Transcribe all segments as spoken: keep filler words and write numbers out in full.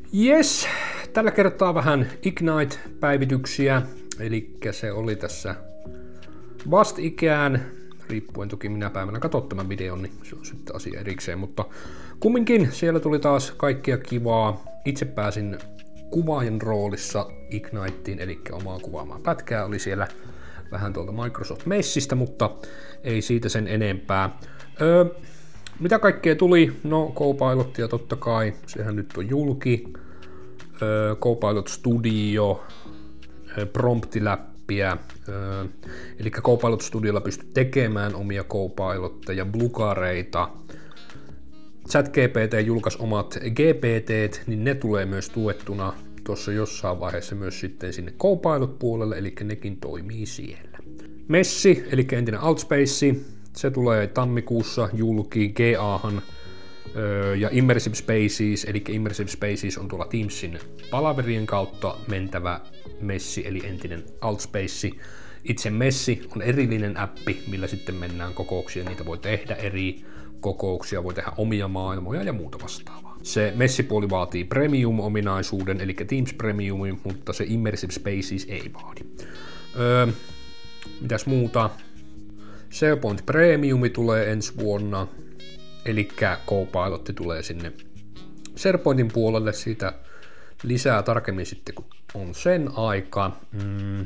Jes, tällä kertaa vähän Ignite-päivityksiä, eli se oli tässä vastikään, riippuen toki minä päivänä katsot tämän videon, niin se on sitten asia erikseen, mutta kumminkin siellä tuli taas kaikkea kivaa. Itse pääsin kuvaajan roolissa Igniteen, eli omaa kuvaamaan pätkää oli siellä vähän tuolta Microsoft Messistä, mutta ei siitä sen enempää. Öö, mitä kaikkea tuli? No, Copilotia totta kai, sehän nyt on julki. Öö, Copilot Studio, öö, promptiläppiä, öö, eli Copilot Studiolla pystyy tekemään omia Copilotteja, blukareita. ChatGPT julkaisi omat G P T:t, niin ne tulee myös tuettuna tuossa jossain vaiheessa myös sitten sinne Copilot-puolelle, eli nekin toimii siellä. Messi, eli entinen Altspace, se tulee tammikuussa julki G A:han, ja Immersive Spaces, eli Immersive Spaces on tuolla Teamsin palaverien kautta mentävä Messi, eli entinen Altspace. Itse Messi on erillinen appi, millä sitten mennään kokouksia, niitä voi tehdä eri kokouksia, voi tehdä omia maailmoja ja muuta vastaavaa. Se Messi-puoli vaatii Premium-ominaisuuden, eli Teams Premiumin, mutta se Immersive Spaces ei vaadi. Öö, mitäs muuta? SharePoint Premium tulee ensi vuonna, eli Copilot tulee sinne SharePointin puolelle, siitä lisää tarkemmin sitten, kun on sen aika. Mm.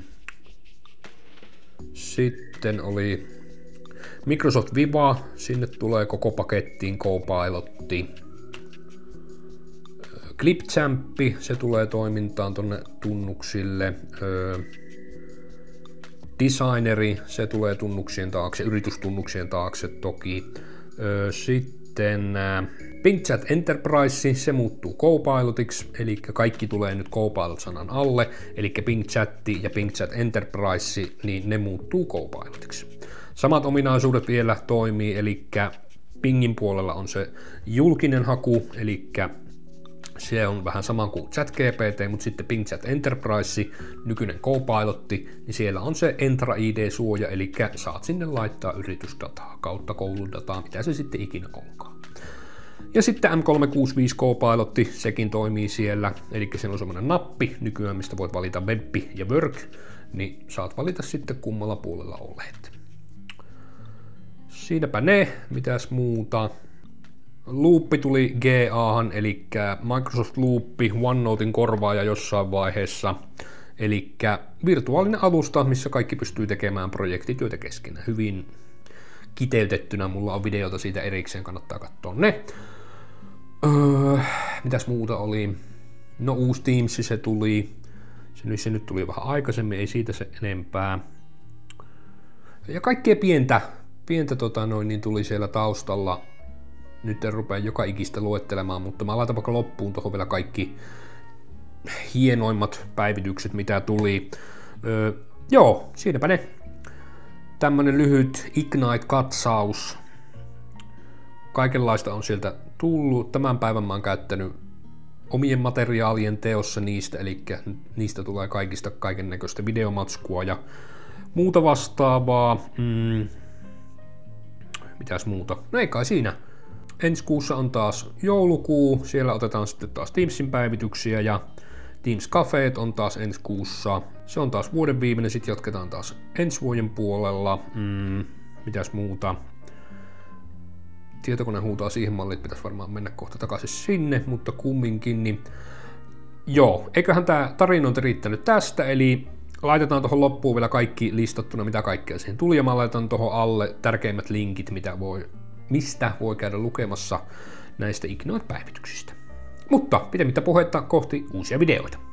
Sitten oli Microsoft Viva, sinne tulee koko pakettiin Copilotti. Clipchamp, se tulee toimintaan tonne tunnuksille. Designeri, se tulee tunnuksien taakse, yritystunnuksien taakse toki. Sitten Bing Chat Enterprise, se muuttuu Copilotiksi, eli kaikki tulee nyt Copilot-sanan alle, eli Bing Chat ja Bing Chat Enterprise, niin ne muuttuu Copilotiksi. Samat ominaisuudet vielä toimii, eli Bingin puolella on se julkinen haku, eli se on vähän sama kuin ChatGPT, mutta sitten Bing Chat Enterprise, nykyinen Copilotti, niin siellä on se Entra I D-suoja, eli saat sinne laittaa yritysdataa kautta kouludataa, mitä se sitten ikinä onkaan. Ja sitten M kolmesataakuusikymmentäviisi Copilotti, sekin toimii siellä, eli siellä on semmoinen nappi nykyään, mistä voit valita Web ja Work, niin saat valita sitten kummalla puolella olet. Siinäpä ne, mitäs muuta. Loop tuli G A:han, eli Microsoft Loop, OneNoten korvaaja jossain vaiheessa, eli virtuaalinen alusta, missä kaikki pystyy tekemään projektityötä keskenään. Hyvin kiteytettynä, mulla on videota siitä erikseen, kannattaa katsoa ne. Öö, mitäs muuta oli? No uusi Teams se tuli, se, se nyt tuli vähän aikaisemmin, ei siitä se enempää. Ja kaikkea pientä, pientä tota noin, niin tuli siellä taustalla. Nyt en rupea joka ikistä luettelemaan, mutta mä laitan vaikka loppuun tuohon vielä kaikki hienoimmat päivitykset, mitä tuli. Öö, joo, siinäpä ne. Tämmönen lyhyt Ignite-katsaus. Kaikenlaista on sieltä tullut. Tämän päivän mä oon käyttänyt omien materiaalien teossa niistä, eli niistä tulee kaikista kaiken näköistä videomatskua ja muuta vastaavaa. Mm. Mitäs muuta? No ei kai siinä. Ensi kuussa on taas joulukuu, siellä otetaan sitten taas Teamsin päivityksiä ja Teams Cafeet on taas ensi kuussa. Se on taas vuoden viimeinen, sitten jatketaan taas ensi vuoden puolella. Mm, mitäs muuta? Tietokone huutaa siihen malliin, että pitäisi varmaan mennä kohta takaisin sinne, mutta kumminkin. Niin joo, eiköhän tää tarinointi riittänyt tästä, eli laitetaan tuohon loppuun vielä kaikki listattuna, mitä kaikkea siihen tuli, ja mä laitan tuohon alle tärkeimmät linkit, mitä voi, mistä voi käydä lukemassa näistä Ignite-päivityksistä. Mutta pitemmittä puhetta kohti uusia videoita.